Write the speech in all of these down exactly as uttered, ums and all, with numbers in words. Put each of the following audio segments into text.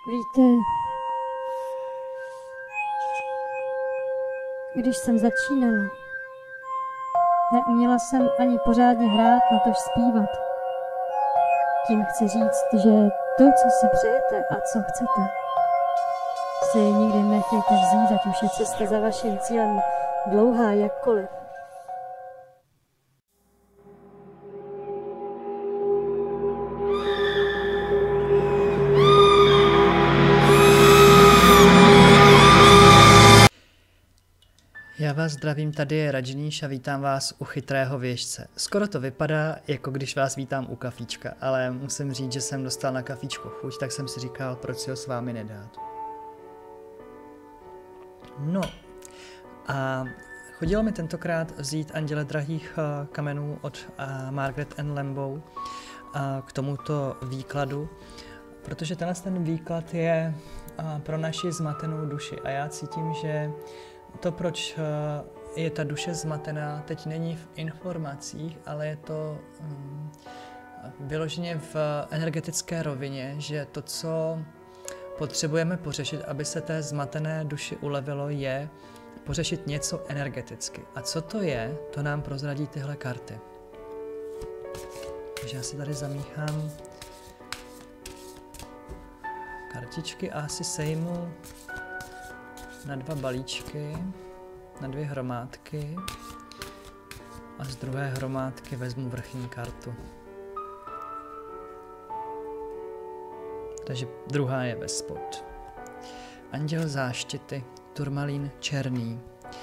Víte, když jsem začínala, neuměla jsem ani pořádně hrát, natož zpívat. Tím chci říct, že to, co si přejete a co chcete, si nikdy nechejte vzít, ať už je cesta za vaším cílem dlouhá jakkoliv. Já vás zdravím, tady je Rajníš a vítám vás u Chytrého věžce. Skoro to vypadá, jako když vás vítám u kafíčka, ale musím říct, že jsem dostal na kafíčko chuť, tak jsem si říkal, proč si ho s vámi nedát. No a chodilo mi tentokrát vzít Anděle drahých kamenů od Margaret Ann Lambo k tomuto výkladu, protože tenhle ten výklad je pro naši zmatenou duši a já cítím, že to, proč je ta duše zmatená, teď není v informacích, ale je to um, vyloženě v energetické rovině, že to, co potřebujeme pořešit, aby se té zmatené duši ulevilo, je pořešit něco energeticky. A co to je, to nám prozradí tyhle karty. Takže já si tady zamíchám kartičky a asi sejmu na dva balíčky, na dvě hromádky a z druhé hromádky vezmu vrchní kartu. Takže druhá je ve spod. Anděl záštity, turmalín černý.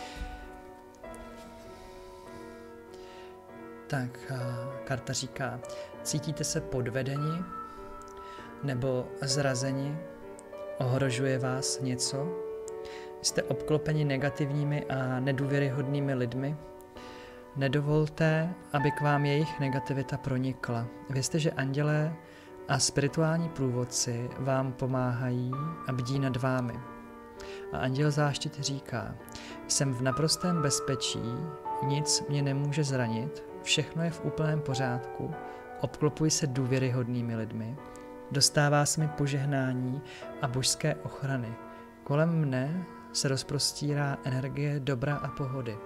Tak karta říká, cítíte se podvedeni nebo zrazeni, ohrožuje vás něco? Jste obklopeni negativními a nedůvěryhodnými lidmi? Nedovolte, aby k vám jejich negativita pronikla. Vězte, že andělé a spirituální průvodci vám pomáhají a bdí nad vámi. A anděl záštity říká, jsem v naprostém bezpečí, nic mě nemůže zranit, všechno je v úplném pořádku, obklopuji se důvěryhodnými lidmi, dostává se mi požehnání a božské ochrany. Kolem mne se rozprostírá energie dobra a pohody.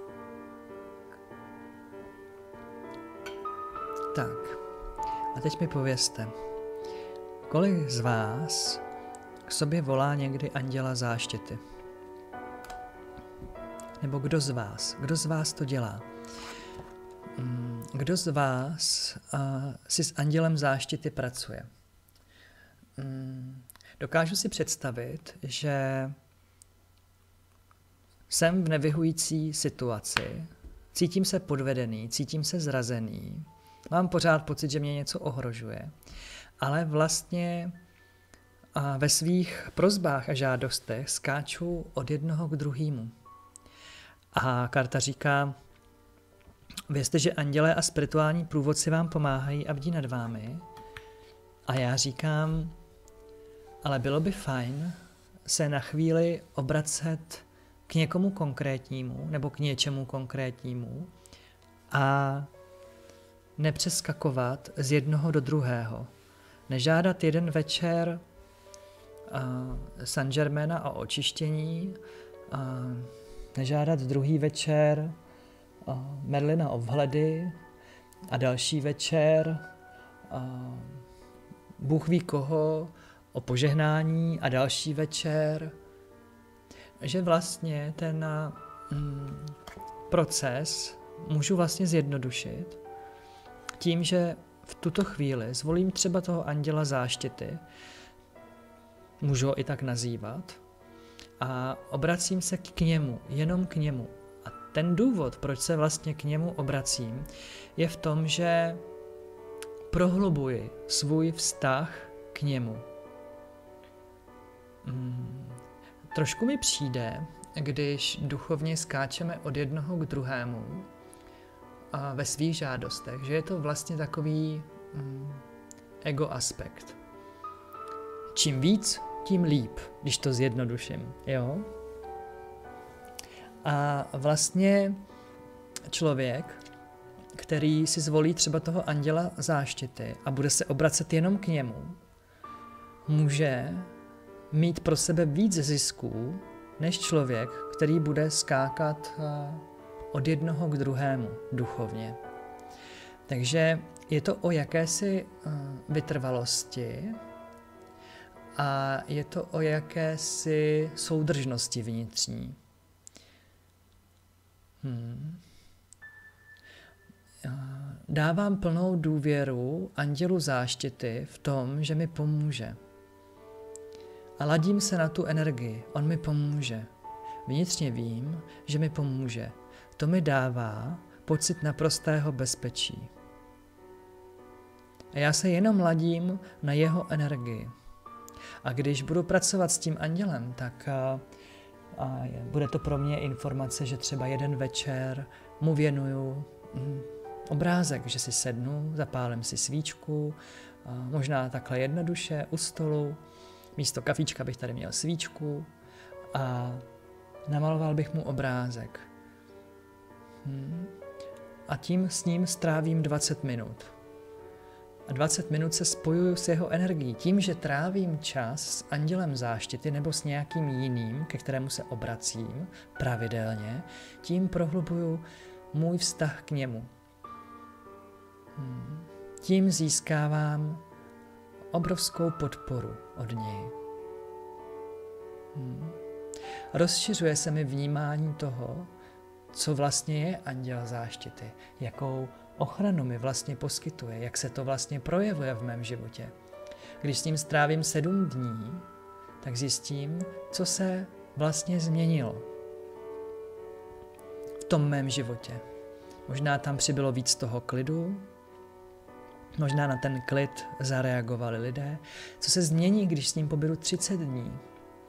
Tak, a teď mi povězte, kolik z vás k sobě volá někdy anděla záštity? Nebo kdo z vás? Kdo z vás to dělá? Kdo z vás uh, si s andělem záštity pracuje? Um, dokážu si představit, že jsem v nevyhovující situaci, cítím se podvedený, cítím se zrazený, mám pořád pocit, že mě něco ohrožuje, ale vlastně a ve svých prosbách a žádostech skáču od jednoho k druhému. A karta říká, vězte, že andělé a spirituální průvodci vám pomáhají a bdí nad vámi. A já říkám, ale bylo by fajn se na chvíli obracet k někomu konkrétnímu nebo k něčemu konkrétnímu a nepřeskakovat z jednoho do druhého. Nežádat jeden večer uh, Saint Germaina o očištění, uh, nežádat druhý večer uh, Merlina o vhledy a další večer uh, Bůh ví koho o požehnání a další večer, že vlastně ten mm, proces můžu vlastně zjednodušit tím, že v tuto chvíli zvolím třeba toho anděla záštity, můžu ho i tak nazývat, a obracím se k němu, jenom k němu. A ten důvod, proč se vlastně k němu obracím, je v tom, že prohlubuji svůj vztah k němu. Hmm. Trošku mi přijde, když duchovně skáčeme od jednoho k druhému a ve svých žádostech, že je to vlastně takový mm, ego aspekt. Čím víc, tím líp, když to zjednoduším, jo? A vlastně člověk, který si zvolí třeba toho anděla záštity a bude se obracet jenom k němu, může mít pro sebe víc zisků, než člověk, který bude skákat od jednoho k druhému duchovně. Takže je to o jakési vytrvalosti a je to o jakési soudržnosti vnitřní. Hmm. Dávám plnou důvěru andělu záštity v tom, že mi pomůže. A ladím se na tu energii, on mi pomůže. Vnitřně vím, že mi pomůže. To mi dává pocit naprostého bezpečí. A já se jenom ladím na jeho energii. A když budu pracovat s tím andělem, tak a, a bude to pro mě informace, že třeba jeden večer mu věnuju hm, obrázek, že si sednu, zapálím si svíčku, a možná takhle jednoduše u stolu, místo kafíčka bych tady měl svíčku a namaloval bych mu obrázek. Hmm. A tím s ním strávím dvacet minut. A dvacet minut se spojuju s jeho energií. Tím, že trávím čas s andělem záštity nebo s nějakým jiným, ke kterému se obracím pravidelně, tím prohlubuju můj vztah k němu. Hmm. Tím získávám obrovskou podporu od něj. Hmm. Rozšiřuje se mi vnímání toho, co vlastně je anděl záštity, jakou ochranu mi vlastně poskytuje, jak se to vlastně projevuje v mém životě. Když s ním strávím sedm dní, tak zjistím, co se vlastně změnilo v tom mém životě. Možná tam přibylo víc toho klidu, možná na ten klid zareagovali lidé. Co se změní, když s ním pobydu třicet dní?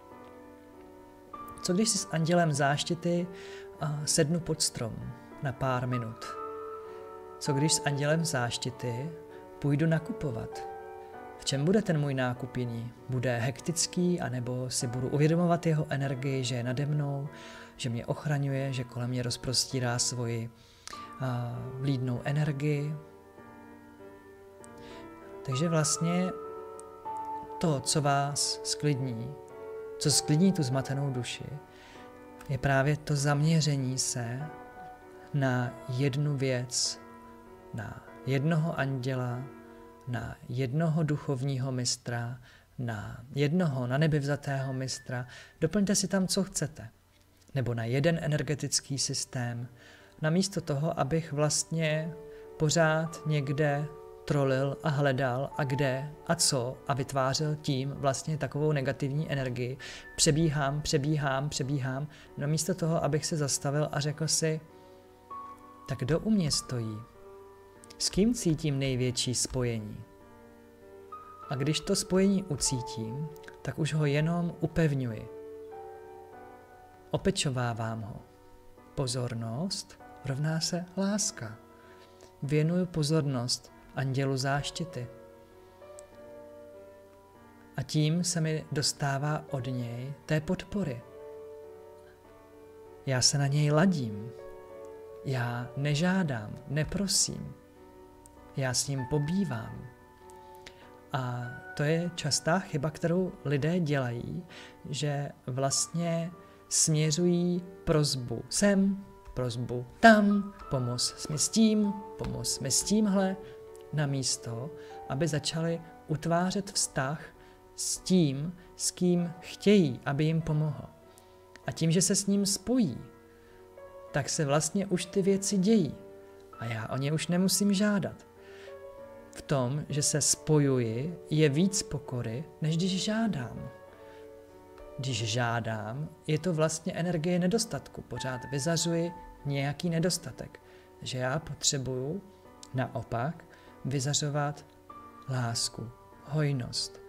Co když si s andělem záštity sednu pod strom na pár minut? Co když s andělem záštity půjdu nakupovat? V čem bude ten můj nákup jiný? Bude hektický, anebo si budu uvědomovat jeho energii, že je nade mnou, že mě ochraňuje, že kolem mě rozprostírá svoji uh, vlídnou energii? Takže vlastně to, co vás sklidní, co sklidní tu zmatenou duši, je právě to zaměření se na jednu věc, na jednoho anděla, na jednoho duchovního mistra, na jednoho na nebi vzatého mistra. Doplňte si tam, co chcete. Nebo na jeden energetický systém. Namísto toho, abych vlastně pořád někde trolil a hledal a kde a co a vytvářel tím vlastně takovou negativní energii. Přebíhám, přebíhám, přebíhám. Namísto toho, abych se zastavil a řekl si, tak kdo u mě stojí? S kým cítím největší spojení? A když to spojení ucítím, tak už ho jenom upevňuji. Opečovávám ho. Pozornost rovná se láska. Věnuju pozornost andělu záštity. A tím se mi dostává od něj té podpory. Já se na něj ladím. Já nežádám, neprosím. Já s ním pobývám. A to je častá chyba, kterou lidé dělají, že vlastně směřují prosbu sem, prosbu tam, pomoz mi s tím, pomoz mi s tímhle, namísto, aby začali utvářet vztah s tím, s kým chtějí, aby jim pomohl. A tím, že se s ním spojí, tak se vlastně už ty věci dějí. A já o ně už nemusím žádat. V tom, že se spojuji, je víc pokory, než když žádám. Když žádám, je to vlastně energie nedostatku. Pořád vyzařuji nějaký nedostatek. Že já potřebuju naopak vyzařovat lásku, hojnost.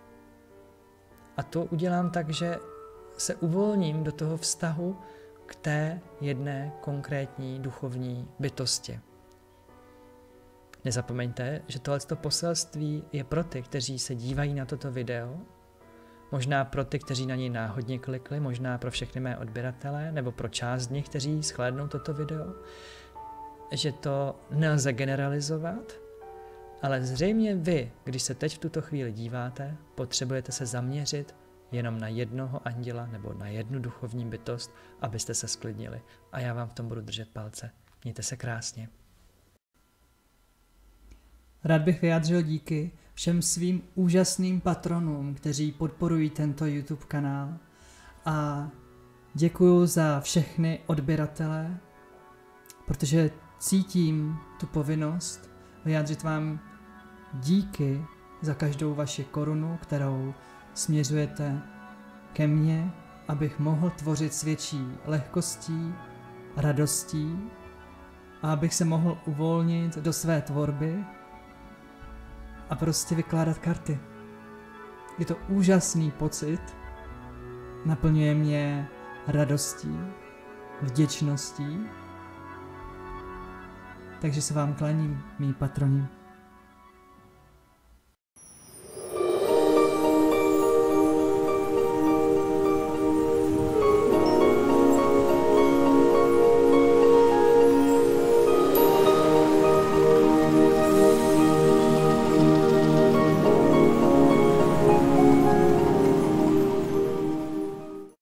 A to udělám tak, že se uvolním do toho vztahu k té jedné konkrétní duchovní bytosti. Nezapomeňte, že tohleto poselství je pro ty, kteří se dívají na toto video, možná pro ty, kteří na něj náhodně klikli, možná pro všechny mé odběratele, nebo pro část z nich, kteří shlédnou toto video, že to nelze generalizovat, ale zřejmě vy, když se teď v tuto chvíli díváte, potřebujete se zaměřit jenom na jednoho anděla nebo na jednu duchovní bytost, abyste se sklidnili. A já vám v tom budu držet palce. Mějte se krásně. Rád bych vyjádřil díky všem svým úžasným patronům, kteří podporují tento YouTube kanál. A děkuju za všechny odběratele, protože cítím tu povinnost vyjádřit vám díky za každou vaši korunu, kterou směřujete ke mně, abych mohl tvořit s větší lehkostí, radostí a abych se mohl uvolnit do své tvorby a prostě vykládat karty. Je to úžasný pocit, naplňuje mě radostí, vděčností, takže se vám klaním, mý patroni.